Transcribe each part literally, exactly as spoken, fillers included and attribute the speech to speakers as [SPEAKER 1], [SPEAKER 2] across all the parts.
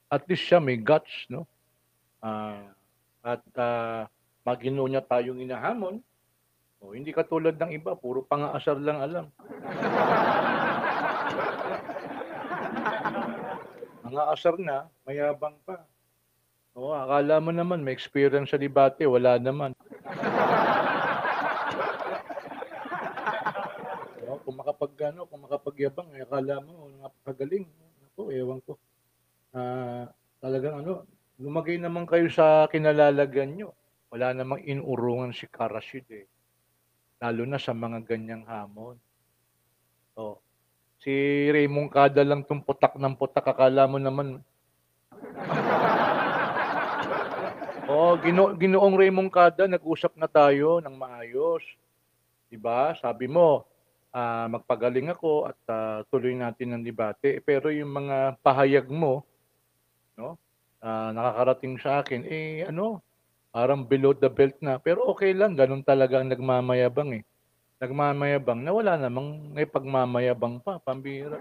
[SPEAKER 1] At least siya may guts, no? Ah, at ah, magino niya tayong inahamon. O, hindi katulad ng iba, puro pang-aasar lang alam. Mga asar na, mayabang pa. Oo, akala mo naman may experience sa debate, wala naman. Oo, kung makapag ano, kung makapagyabang, eh, akala mo napakagaling. Naku, ewan ko. Ah, talagang ano, lumagay naman kayo sa kinalalagyan nyo. Wala namang inurungan si Karashid eh. Lalo na sa mga ganyang hamon. Oh, si Raymond Kada lang tong putak ng putak, akala mo naman. Oh, gino, ginoong Raymond Kada, nag-usap na tayo ng maayos. 'Di ba? Sabi mo, ah, magpagaling ako at ah, tuloy natin ang debate. Pero yung mga pahayag mo, no? Ah, nakakarating sa akin, eh ano, parang below the belt na. Pero okay lang, ganun talaga ang nagmamayabang eh. Nagmamayabang na wala namang may pagmamayabang pa, pambihira.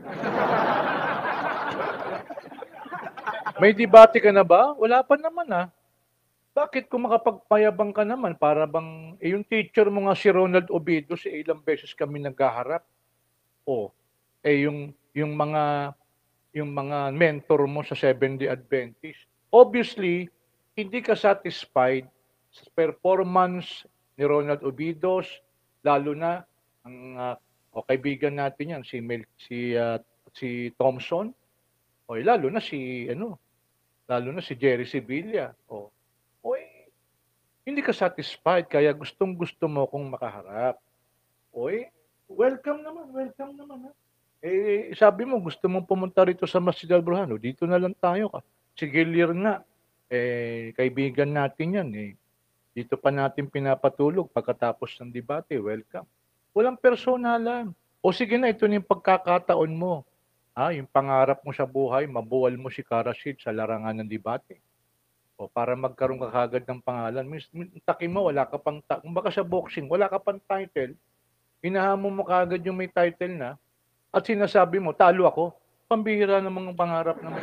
[SPEAKER 1] May debate ka na ba? Wala pa naman ah. Bakit kung makapagpayabang ka naman, para bang, eh, yung teacher mo nga si Ronald Obido, si ilang beses kami nagkaharap. O, eh, yung, yung mga, yung mga mentor mo sa Seventh-day Adventist. Obviously, hindi ka satisfied sa performance ni Ronald Obidos, lalo na ang uh, o kaibigan natin yan, si Mel, si uh, si Thompson, o eh, lalo na si ano, lalo na si Jerry Sevilla. O, o eh, hindi ka satisfied, kaya gustong-gusto mo kong makaharap. O eh, welcome naman, welcome naman. Ha? Eh, sabi mo, gusto mong pumunta rito sa Masjid al-Burhan. O, dito na lang tayo ka. Si Gilir nga, eh, kaibigan natin yan. Eh. Dito pa natin pinapatulog pagkatapos ng debate. Welcome. Walang personalan. O sige na, ito na yung pagkakataon mo. Ha? Yung pangarap mo sa buhay, mabuwal mo si Karashid sa larangan ng debate. O para magkaroon ka kagad ng pangalan. Takin mo, wala ka pang, ta- kung baka sa boxing, wala ka pang title, hinahamon mo kagad yung may title na, at sinasabi mo, talo ako. Pambihira ng mga pangarap naman.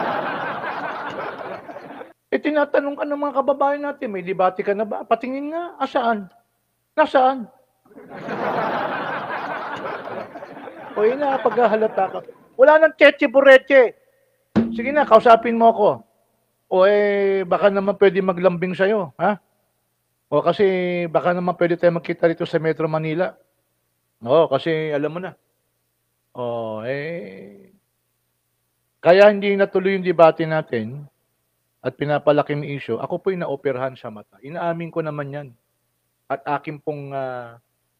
[SPEAKER 1] Eh, tinatanong ka ng mga kababayan natin, may debate ka na ba? Patingin nga, asaan? Nasaan? O yun na, paghahalata ka. Wala nang cheche bureche. Sige na, kausapin mo ako. O eh, baka naman pwede maglambing sa'yo, ha? O kasi baka naman pwede tayo magkita rito sa Metro Manila. Oo, kasi alam mo na. O eh, kaya hindi natuloy yung debate natin at pinapalaki ng issue. Ako po'y naoperahan sa mata. Inaamin ko naman yan. At akin pong uh,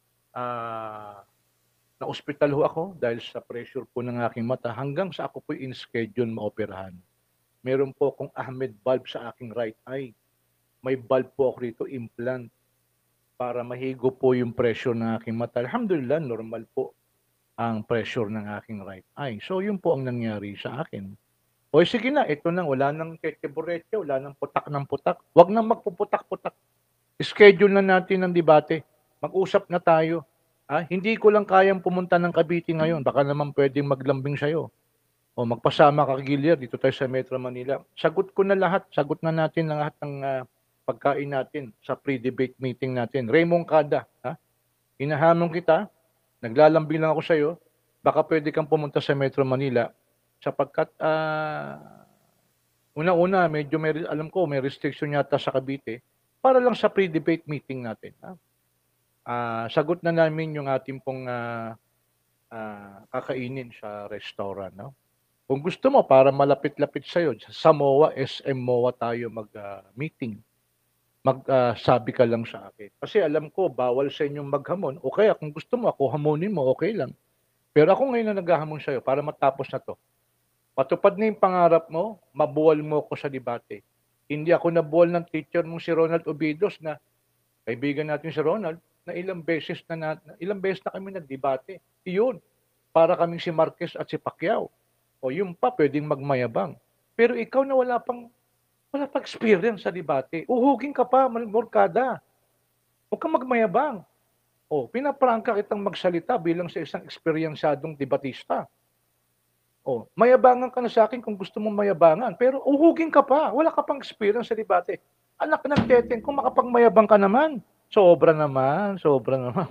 [SPEAKER 1] uh, na-hospital ho ako dahil sa pressure po ng aking mata hanggang sa ako po'y in-schedule maoperahan. Meron po akong Ahmed valve sa aking right eye. May valve po ako rito, implant, para mahigo po yung pressure ng aking mata. Alhamdulillah, normal po ang pressure ng aking right eye. So, yun po ang nangyari sa akin. O sige na, ito nang wala nang kekeborete, wala nang putak ng putak. Huwag nang magpuputak-putak. Schedule na natin ang debate. Mag-usap na tayo. Ah, hindi ko lang kayang pumunta ng Cavite ngayon. Baka naman pwedeng maglambing sa'yo. O magpasama ka, Gilyar, dito tayo sa Metro Manila. Sagot ko na lahat. Sagot na natin ang lahat ng uh, pagkain natin sa pre-debate meeting natin. Raymond Kada, ha? Hinahamon kita, naglalambing lang ako sa'yo, baka pwede kang pumunta sa Metro Manila sapagkat uh, una-una, medyo may, alam ko, may restriction yata sa Cavite para lang sa pre-debate meeting natin. Ha? Uh, sagot na namin yung ating pong uh, uh, kakainin sa restaurant. No? Kung gusto mo, para malapit-lapit sa'yo, sa MOA, S M MOA tayo mag-meeting. Uh, Magsabi uh, ka lang sa akin. Kasi alam ko, bawal sa inyong maghamon. O kaya kung gusto mo, ako hamonin mo, okay lang. Pero ako ngayon na naghahamon sa'yo para matapos na to. Patupad na yung pangarap mo, mabuwal mo ko sa debate. Hindi ako nabuwal ng teacher mong si Ronald Obidos na kaibigan natin si Ronald na ilang beses na, na ilang beses na kami nagdebate. Iyon, para kaming si Marquez at si Pacquiao. O yung pa pwedeng magmayabang. Pero ikaw na wala pang wala pang experience sa debate. Uhugin ka pa, Morkada. Huwag kang magmayabang. O, pinaprangka kitang magsalita bilang sa isang eksperyensyadong debatista. Oh, mayabangan ka na sa akin kung gusto mong mayabangan, pero uhugin ka pa. Wala ka pang experience sa debate. Anak ng teteng, kung makapagmayabang ka naman, sobra naman, sobra naman.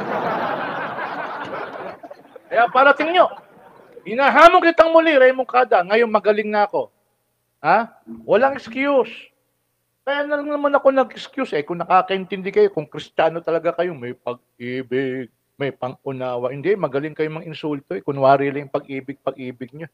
[SPEAKER 1] Kaya parating nyo, hinahamon kitang muli, Raymond Kada, ngayon magaling na ako. Ha? Walang excuse. Kaya na lang naman ako nag-excuse eh, kung nakakaintindi kayo, kung Kristiyano talaga kayo, may pag-ibig, may pang-unawa. Hindi, magaling kayo mang insulto eh. Kunwari lang yung pag-ibig, pag-ibig nyo.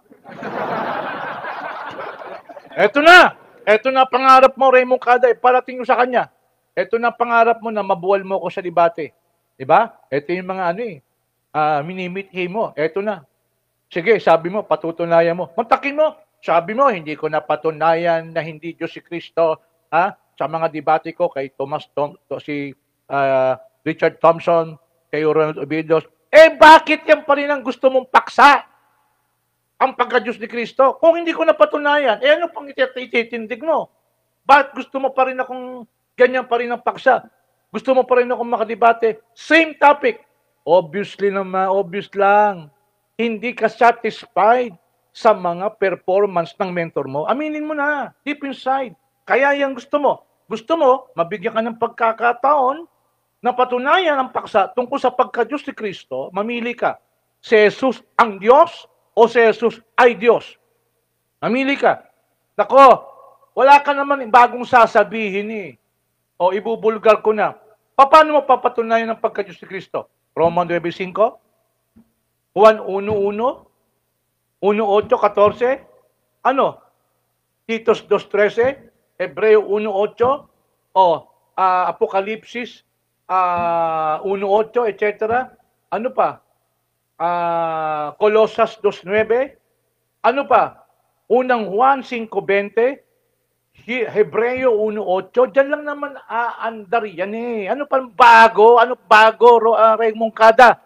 [SPEAKER 1] Eto na! Eto na pangarap mo, Raymond Kada, eh, parating nyo sa kanya. Eto na pangarap mo na mabuwal mo ko sa debate. Diba? Eto yung mga ano eh, uh, minimithi mo. Eto na. Sige, sabi mo, patutunayan mo. Mantakin mo. Sabi mo, hindi ko napatunayan na hindi Diyos si Kristo. Ha? Sa mga debate ko kay Thomas Tom, to, si uh, Richard Thompson, kay Ronald Obidos, eh bakit yan pa rin ang gusto mong paksa? Ang pagka-Diyos ni Kristo. Kung hindi ko napatunayan, eh ano pang ititindig mo? Bakit gusto mo pa rin akong ganyan pa rin ang paksa? Gusto mo pa rin akong makadebate? Same topic. Obviously naman, obvious lang. Hindi ka satisfied sa mga performance ng mentor mo. Aminin mo na, deep inside. Kaya yan gusto mo. Gusto mo, mabigyan ka ng pagkakataon na patunayan ang paksa tungkol sa pagka-Diyos ni Kristo, mamili ka. Si Jesus ang Diyos o si Jesus ay Diyos? Mamili ka. Nako, wala ka naman bagong sasabihin eh. O ibubulgar ko na. Paano mo papatunayan ang pagka-Diyos ni Kristo? Romans nine five? Juan one one? one eight fourteen? Ano? Titos two thirteen? Hebreo one eight? O uh, Apokalipsis uh, one eight, et cetera? Ano pa? Uh, Colosas two nine? Ano pa? Unang Juan five twenty? Hebreo one eight? Diyan lang naman aandar yan eh. Ano pa bago? Ano bago, uh, Raymond Kada?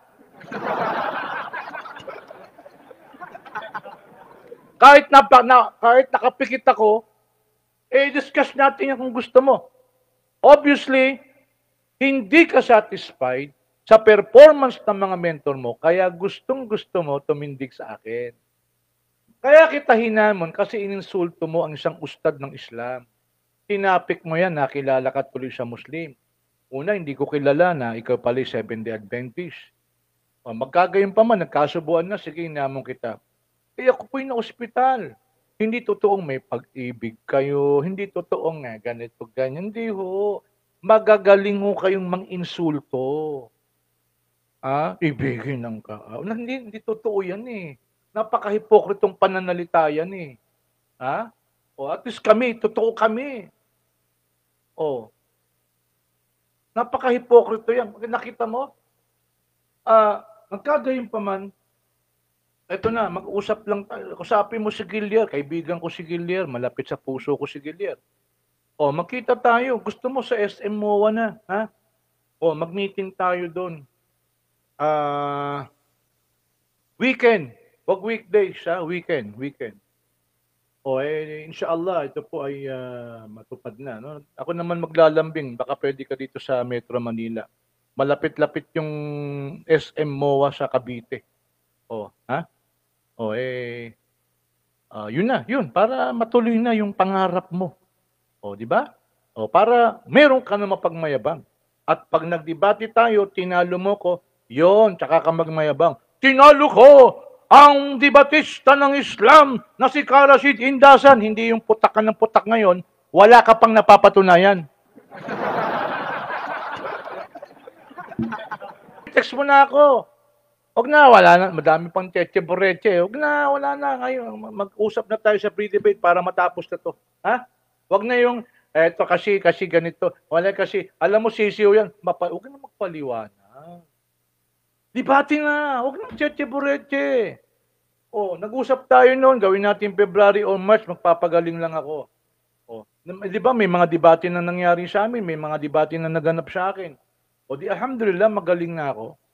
[SPEAKER 1] Kahit, na, na, kahit nakapikit ako, eh, discuss natin yan kung gusto mo. Obviously, hindi ka satisfied sa performance ng mga mentor mo, kaya gustong-gusto mo tumindig sa akin. Kaya kita hinamon kasi ininsulto mo ang isang ustad ng Islam. Tinapik mo yan, nakilala ka tuloy sa Muslim. Una, hindi ko kilala na ikaw pala Seventh-day Adventist. O, magkagayon pa man, nagkasubuan na, sige, hinamon kita. Eh, ako po'y na-ospital. Hindi totoong may pag-ibig kayo. Hindi totoong nga ganito, ganyan. Hindi ho. Magagaling ho kayong mang-insulto. Ah, ibigin ng ka. Ah, hindi, hindi totoo yan eh. Napaka-hipokritong pananalita yan eh. Ha? O, at least kami, totoo kami. O. Napaka-hipokrito yan. Nakita mo? Ah, magkagayon pa man, eto na, mag-usap lang tayo. Kusapin mo si Gilier, kaibigan ko si Gilier, malapit sa puso ko si Gilier. O, magkita tayo. Gusto mo sa S M M O A na, ha? O, mag-meeting tayo doon. Ah, uh, weekend. Wag weekdays, ha? Weekend, weekend. O, eh, inshallah, ito po ay uh, matupad na. No? Ako naman maglalambing. Baka pwede ka dito sa Metro Manila. Malapit-lapit yung S M M O A sa Cavite. O, ha? O, eh, uh, yun na, yun. Para matuloy na yung pangarap mo. O, di ba? O, para meron ka na mapagmayabang. At pag nagdebate tayo, tinalo mo ko, yun, tsaka ka magmayabang. Tinalo ko ang debatista ng Islam na si Karasid Indasan. Hindi yung putak ka ng putak ngayon, wala ka pang napapatunayan. Text mo na ako. Huwag na, wala na, madami pang teche-boreche. Huwag na, wala na. Ngayon, mag-usap na tayo sa pre-debate para matapos na to. Ha? Huwag na yung, eto kasi, kasi ganito. Wala kasi, alam mo, sisiyo yan. Mapa, huwag na magpaliwanag. Debate na. Huwag na teche-boreche. O, nag-usap tayo noon. Gawin natin February or March. Magpapagaling lang ako. O, di ba, may mga debate na nangyari sa amin. May mga debate na naganap sa akin. O, di, alhamdulillah, magaling na ako.